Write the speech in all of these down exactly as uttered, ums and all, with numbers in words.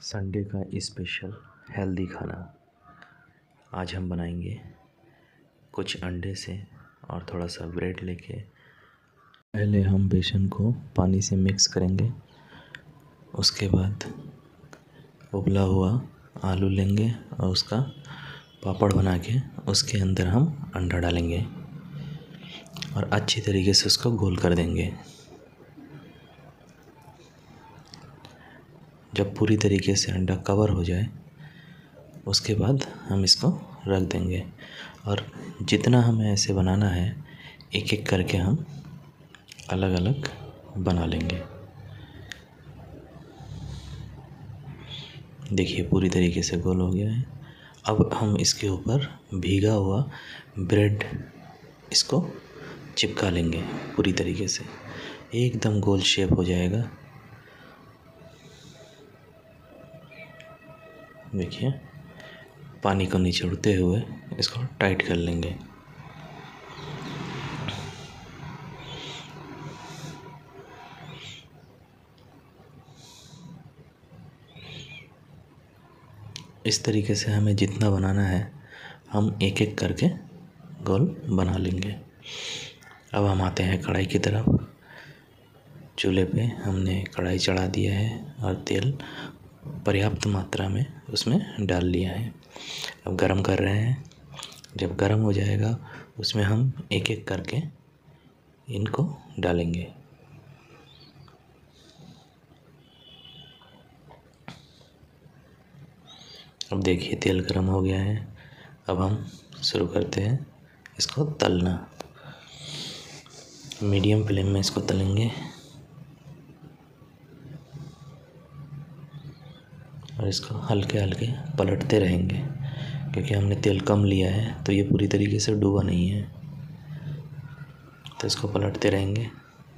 Sunday का special healthy खाना आज हम बनाएंगे कुछ अंडे से और थोड़ा सा ब्रेड लेके। पहले हम बेसन को पानी से मिक्स करेंगे, उसके बाद उबला हुआ आलू लेंगे और उसका पापड़ बना के उसके अंदर हम अंडा डालेंगे और अच्छी तरीके से उसको गोल कर देंगे। जब पूरी तरीके से अंडा कवर हो जाए उसके बाद हम इसको रख देंगे और जितना हमें ऐसे बनाना है एक एक करके हम अलग अलग बना लेंगे। देखिए पूरी तरीके से गोल हो गया है। अब हम इसके ऊपर भीगा हुआ ब्रेड इसको चिपका लेंगे पूरी तरीके से, एकदम गोल शेप हो जाएगा। देखिए पानी को निचोड़ते हुए इसको टाइट कर लेंगे। इस तरीके से हमें जितना बनाना है हम एक एक करके गोल बना लेंगे। अब हम आते हैं कढ़ाई की तरफ। चूल्हे पे हमने कढ़ाई चढ़ा दिया है और तेल पर्याप्त मात्रा में उसमें डाल लिया है। अब गरम कर रहे हैं। जब गरम हो जाएगा उसमें हम एक एक करके इनको डालेंगे। अब देखिए तेल गरम हो गया है। अब हम शुरू करते हैं इसको तलना। मीडियम फ्लेम में इसको तलेंगे और इसको हल्के हल्के पलटते रहेंगे, क्योंकि हमने तेल कम लिया है तो ये पूरी तरीके से डूबा नहीं है, तो इसको पलटते रहेंगे।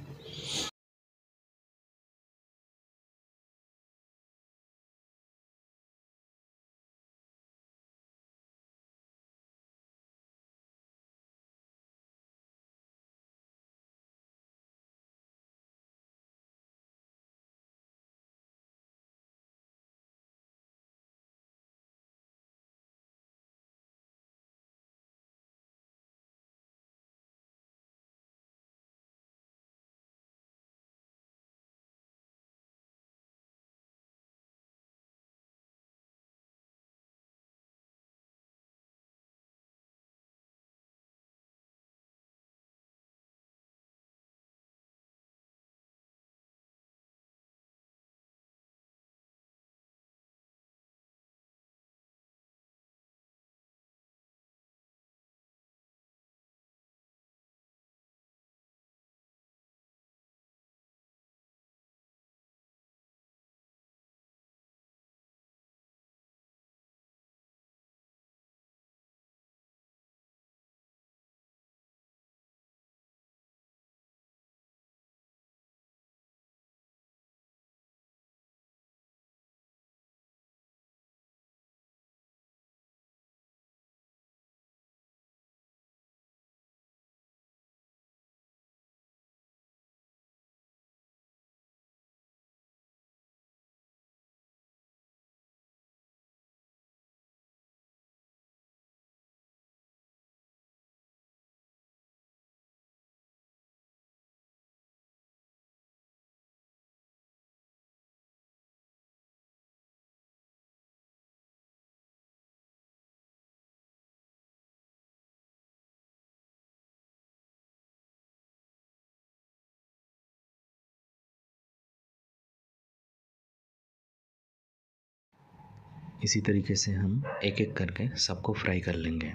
इसी तरीके से हम एक एक करके सबको फ्राई कर लेंगे।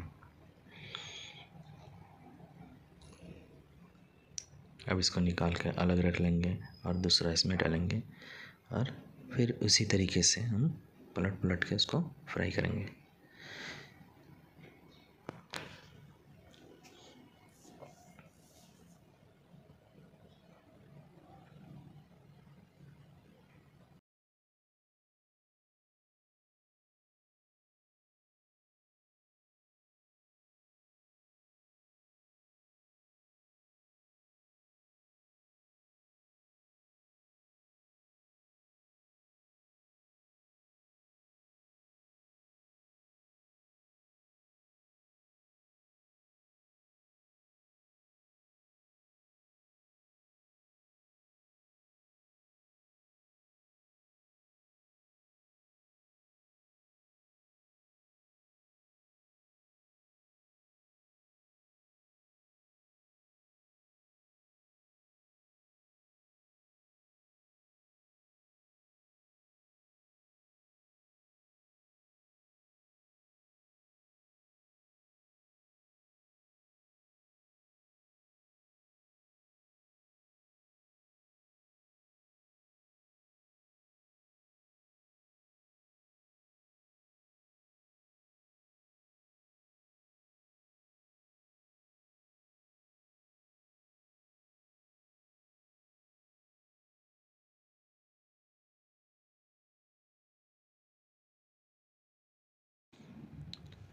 अब इसको निकाल कर अलग रख लेंगे और दूसरा इसमें डालेंगे और फिर उसी तरीके से हम पलट पलट के उसको फ्राई करेंगे।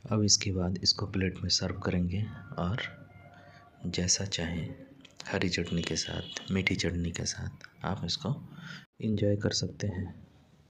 अब इसके बाद इसको प्लेट में सर्व करेंगे और जैसा चाहें हरी चटनी के साथ, मीठी चटनी के साथ आप इसको एंजॉय कर सकते हैं।